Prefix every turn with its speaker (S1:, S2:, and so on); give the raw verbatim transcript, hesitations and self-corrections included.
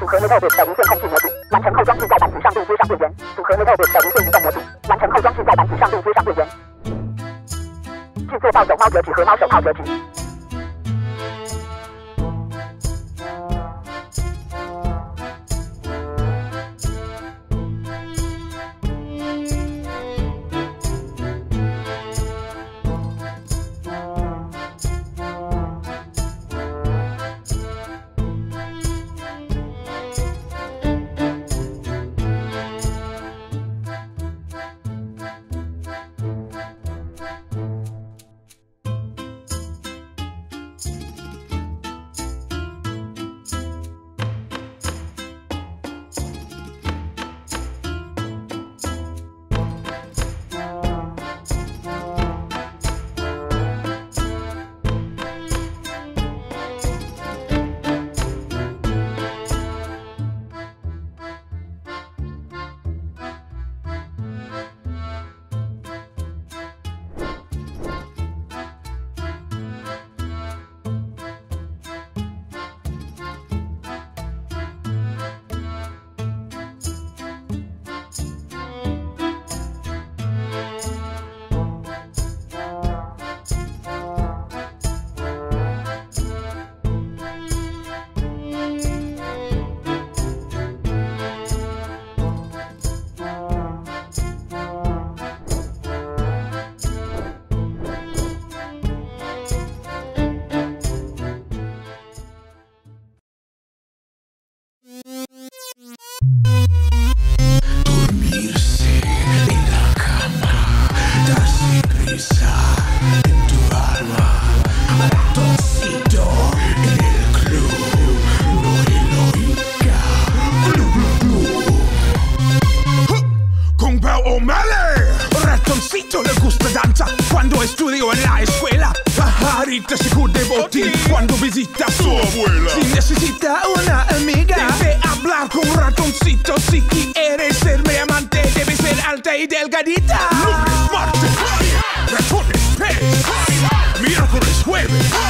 S1: 合 littleBits 的无线控制模组，完成后装置在板子上并接上电源。组合 littleBits 的无线移动模组，完成后装置在板子上并接上电源。制作暴走猫折纸和猫手套折纸。
S2: Estudio en la escuela, pajarita se cubre botín cuando visita a su abuela. Si necesita una amiga, debe hablar con un ratoncito. Si quiere ser mi amante, debe ser alta y delgadita. Lunes, martes, ratones, pez. Miércoles, jueves.